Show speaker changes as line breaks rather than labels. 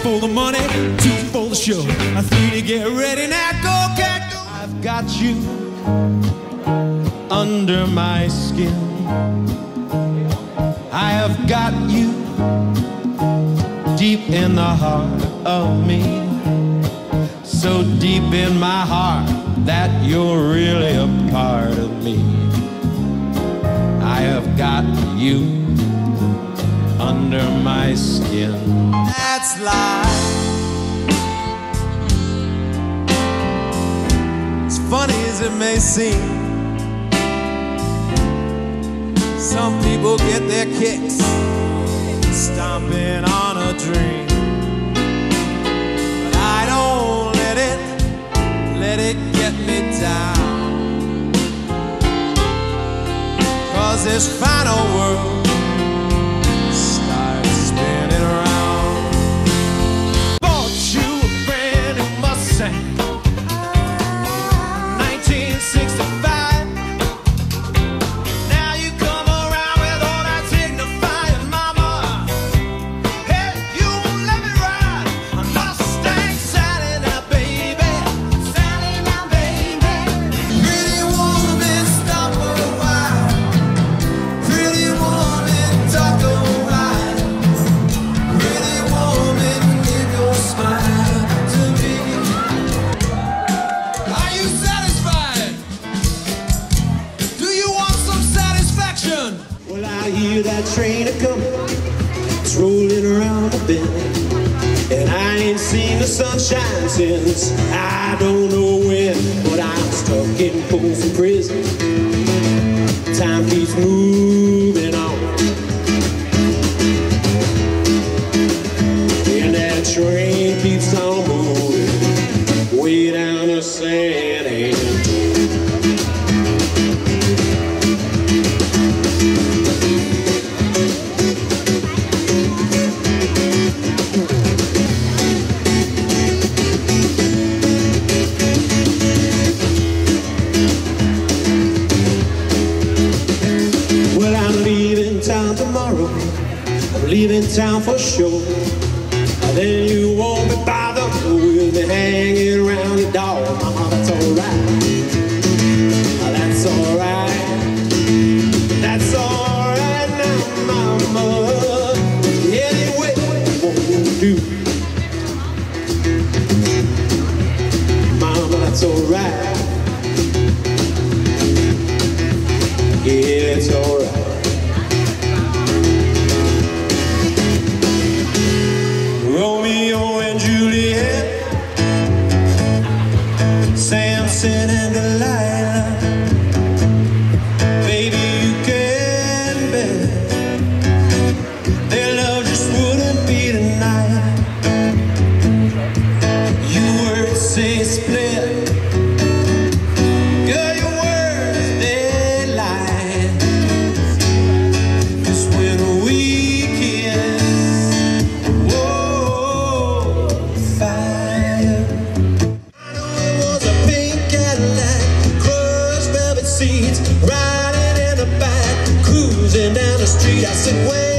for the money, 2 for the show, 3 to get ready. Now go, cat, go. I've got you under my skin. I have got you deep in the heart of me, so deep in my heart that you're really a part of me. I have got you under my skin. That's life. As funny as it may seem, some people get their kicks stomping on a dream. But I don't let it get me down, 'cause this final world starts spinning around. Bought you a brand new Mustang, 1965. Now you come around with all that signifying, mama. Hey, you won't let me ride a Mustang Sally now, baby. Sally now, baby. Pretty woman, stop a while. Pretty woman, talk a while. Pretty woman, give your smile to me. Are you satisfied? Do you want some satisfaction? Well, I hear that train a-comin', it's rolling around the bend, and I ain't seen the sunshine since I don't know when. But I'm stuck in Folsom Prison, time keeps moving on, and that train keeps on moving way down to San Antonio. Well, I'm leaving town tomorrow, I'm leaving town for sure. Then you won't be bothered with me hanging around your door. Mama, that's alright. That's alright. That's alright now, mama. Anyway, won't do. Mama, that's alright. Yeah, it's alright. Romeo and Juliet, Samson and Delilah. Baby, you can bet their love just wouldn't be tonight. You words say split, girl, your words, they lie. 'Cause when we kiss, whoa, fire. I know it was a pink Cadillac, crushed velvet seats, riding in the back, cruising down the street. I said, wait.